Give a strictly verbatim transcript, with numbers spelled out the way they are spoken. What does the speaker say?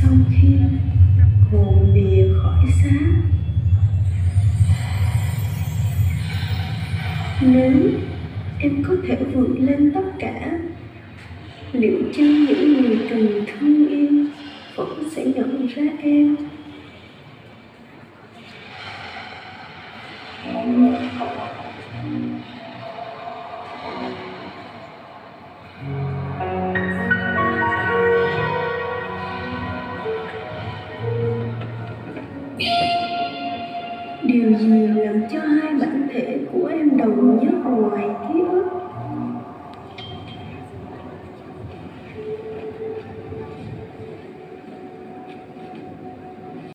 sau khi hồn lìa khỏi xác. Nếu em có thể vượt lên tất cả, liệu chăng những người từng thương yêu vẫn sẽ nhận ra em? Điều gì làm cho hai bản thể của em đồng nhất ngoài ký ức?